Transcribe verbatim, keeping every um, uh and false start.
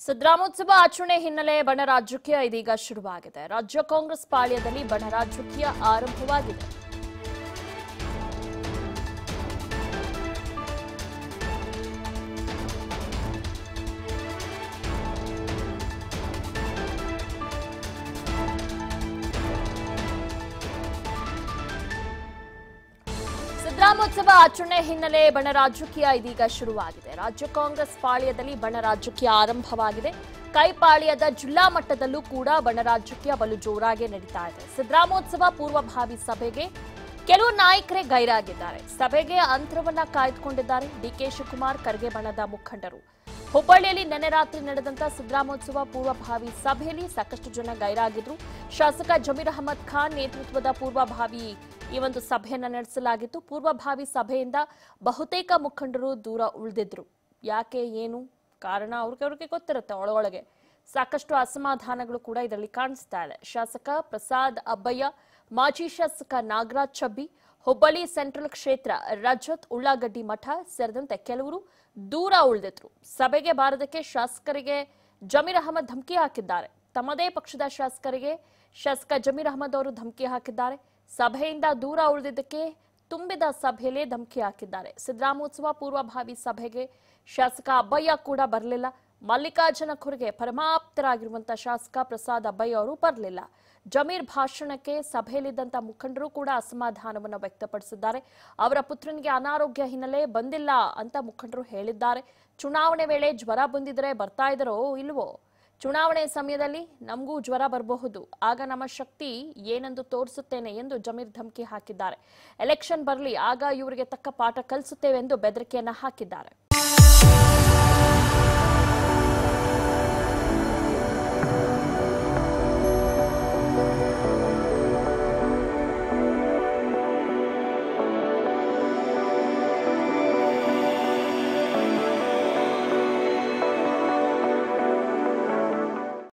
ಸಿದ್ದರಾಮೋತ್ಸವ ಆಚರಣೆ ಹಿನ್ನೆಲೆ ಬಣ ರಾಜಕೀಯ ಇದೀಗ ಶುರುವಾಗಿದೆ. ರಾಜ್ಯ ಕಾಂಗ್ರೆಸ್ ಪಾಳ್ಯದಲ್ಲಿ ಬಣ ರಾಜಕೀಯ ಆರಂಭವಾಗಿದೆ. ಸಿದ್ದರಾಮೋತ್ಸವ ಆಚರಣೆ ಹಿನ್ನೆಲೆ ಬಣ ರಾಜಕೀಯ ಇದೀಗ ಶುರುವಾಗಿದೆ. ರಾಜ್ಯ ಕಾಂಗ್ರೆಸ್ ಪಾಳ್ಯದಲ್ಲಿ ಬಣ ರಾಜಕೀಯ ಆರಂಭವಾಗಿದೆ. ಕೈಪಾಳ್ಯದ ಜಿಲ್ಲಾ ಮಟ್ಟದಲ್ಲೂ ಕೂಡ ಬಣ ರಾಜಕೀಯ ಬಲು ಜೋರಾಗಿ ನಡೀತಾ ಇದೆ. ಸಿದ್ದರಾಮೋತ್ಸವ ಪೂರ್ವಭಾವಿ ಸಭೆಗೆ ಕೆಲವು ನಾಯಕರೇ ಗೈರಾಗಿದ್ದಾರೆ. ಸಭೆಗೆ ಅಂತರವನ್ನ ಕಾಯ್ದುಕೊಂಡಿದ್ದಾರೆ ಡಿಕೆ ಶಿವಕುಮಾರ್, ಖರ್ಗೆ ಬಣದ ಮುಖಂಡರು. ಹುಬ್ಬಳ್ಳಿಯಲ್ಲಿ ನಿನ್ನೆ ರಾತ್ರಿ ನಡೆದಂತ ಸಿದ್ದರಾಮೋತ್ಸವ ಪೂರ್ವಭಾವಿ ಸಭೆಯಲ್ಲಿ ಸಾಕಷ್ಟು ಜನ ಗೈರಾಗಿದ್ರು. ಶಾಸಕ ಜಮೀರ್ ಅಹಮದ್ ಖಾನ್ ನೇತೃತ್ವದ ಪೂರ್ವಭಾವಿ ಈ ಒಂದು ಸಭೆಯನ್ನ ನಡೆಸಲಾಗಿತ್ತು. ಪೂರ್ವಭಾವಿ ಸಭೆಯಿಂದ ಬಹುತೇಕ ಮುಖಂಡರು ದೂರ ಉಳಿದಿದ್ರು. ಯಾಕೆ ಏನು ಕಾರಣ ಅವ್ರಿಗವ್ರಿಗೆ ಗೊತ್ತಿರುತ್ತೆ. ಒಳಗೊಳಗೆ ಸಾಕಷ್ಟು ಅಸಮಾಧಾನಗಳು ಕೂಡ ಇದರಲ್ಲಿ ಕಾಣಿಸ್ತಾ ಇದೆ. ಶಾಸಕ ಪ್ರಸಾದ್ ಅಬ್ಬಯ್ಯ, ಮಾಜಿ ಶಾಸಕ ನಾಗರಾಜ್ ಚಬ್ಬಿ, ಹುಬ್ಬಳ್ಳಿ ಸೆಂಟ್ರಲ್ ಕ್ಷೇತ್ರ ರಜತ್ ಉಳ್ಳಾಗಡ್ಡಿ ಮಠ ಸೇರಿದಂತೆ ಕೆಲವರು ದೂರ ಉಳಿದಿದ್ರು. ಸಭೆಗೆ ಬಾರದಕ್ಕೆ ಶಾಸಕರಿಗೆ ಜಮೀರ್ ಅಹಮದ್ ಧಮಕಿ ಹಾಕಿದ್ದಾರೆ. ತಮ್ಮದೇ ಪಕ್ಷದ ಶಾಸಕರಿಗೆ ಶಾಸಕ ಜಮೀರ್ ಅಹಮದ್ ಅವರು ಧಮಕಿ ಹಾಕಿದ್ದಾರೆ. ಸಭೆಯಿಂದ ದೂರ ಉಳಿದಿದ್ದಕ್ಕೆ ತುಂಬಿದ ಸಭೆಯಲ್ಲೇ ಧಮಕಿ ಹಾಕಿದ್ದಾರೆ. ಸಿದ್ದರಾಮೋತ್ಸವ ಪೂರ್ವಭಾವಿ ಸಭೆಗೆ ಶಾಸಕ ಅಬ್ಬಯ್ಯ ಕೂಡ ಬರಲಿಲ್ಲ. ಮಲ್ಲಿಕಾರ್ಜುನ ಖರ್ಗೆ ಪರಮಾಪ್ತರಾಗಿರುವಂತಹ ಶಾಸಕ ಪ್ರಸಾದ್ ಅಬ್ಬಯ್ಯ ಅವರು ಬರಲಿಲ್ಲ. ಜಮೀರ್ ಭಾಷಣಕ್ಕೆ ಸಭೆಯಲ್ಲಿದ್ದಂತ ಮುಖಂಡರು ಕೂಡ ಅಸಮಾಧಾನವನ್ನು ವ್ಯಕ್ತಪಡಿಸಿದ್ದಾರೆ. ಅವರ ಪುತ್ರನಿಗೆ ಅನಾರೋಗ್ಯ ಹಿನ್ನೆಲೆ ಬಂದಿಲ್ಲ ಅಂತ ಮುಖಂಡರು ಹೇಳಿದ್ದಾರೆ. ಚುನಾವಣೆ ವೇಳೆ ಜ್ವರ ಬಂದಿದ್ರೆ ಬರ್ತಾ ಇದ್ದರೋ ಇಲ್ವೋ? ಚುನಾವಣೆ ಸಮಯದಲ್ಲಿ ನಮಗೂ ಜ್ವರ ಬರಬಹುದು, ಆಗ ನಮ್ಮ ಶಕ್ತಿ ಏನೆಂದು ತೋರಿಸುತ್ತೇನೆ ಎಂದು ಜಮೀರ್ ಧಮಕಿ ಹಾಕಿದ್ದಾರೆ. ಎಲೆಕ್ಷನ್ ಬರಲಿ, ಆಗ ಇವರಿಗೆ ತಕ್ಕ ಪಾಠ ಕಲಿಸುತ್ತೇವೆ ಎಂದು ಬೆದರಿಕೆಯನ್ನ ಹಾಕಿದ್ದಾರೆ.